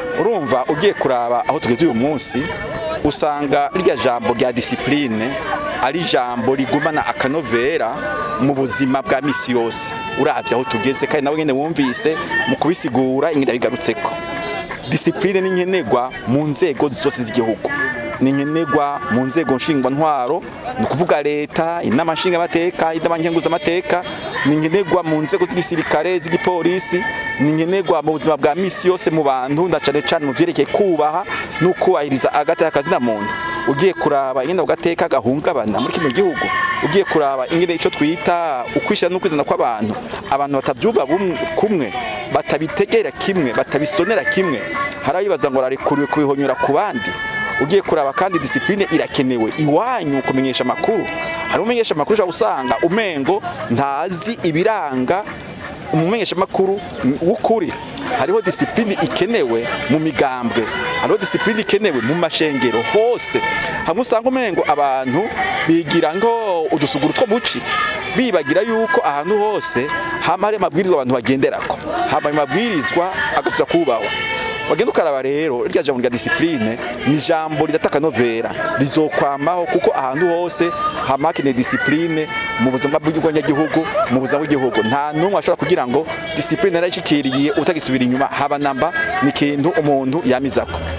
urumva ugiye kuraba aho tugeze uyu munsi usanga rya jambo rya discipline ari jambo rigumana akanovera mu buzima bwa misi yose uravye aho tugeze kandi nawe nyene wumvise mu kubisigura ingenda bigarutseko discipline ni nkenegwa mu nzego zose z'igihugu ni nkenegwa mu nzego nshingwa ntwaro ni kuvuga leta inama nshinga amateka idabankenguza amateka ni nkenegwa mu nzego z'igisirikare z'igipolisi ni nkenegwa mu buzima bwa misi yose mu bantu ndacane cane mu vyerekeye kubaha no kubahiriza agateka kazina muntu ugiye kuraba ingene ugateka gahungabana muri kino gihugu ugiye kuraba ingene ico twita ukwishira no kwizana kw'abantu abantu batavyuba kumwe batabitegera kimwe batabisonera kimwe harabibaza ngo rarekuriwe kubihonyura ku bandi ugiye kuraba kandi discipline irakenewe iwanyu kumenyesha makuru hari umenyesha makuru usanga umengo ntazi ibiranga umumenyesha makuru w'ukuri hariho discipline ikenewe mu migambwe hariho discipline ikenewe mu mashengero hose hamwe usanga umengo abantu bigira ngo udusuguru two muci bibagira yuko ahantu hose hama hari amabwirizwa abantu bagenderako hama amabwirizwa agafuza kubaho wagenda ukaraba rero rya jambo rya discipline ni jambo ridataka novera rizokwamaho kuko ahantu hose hamakine discipline mu buzima bw'abanyagihugu mu buzima bw'igihugu nta numwe ashobora kugira ngo discipline narashikiriye utagisubira inyuma haba namba ni kintu umuntu yamizako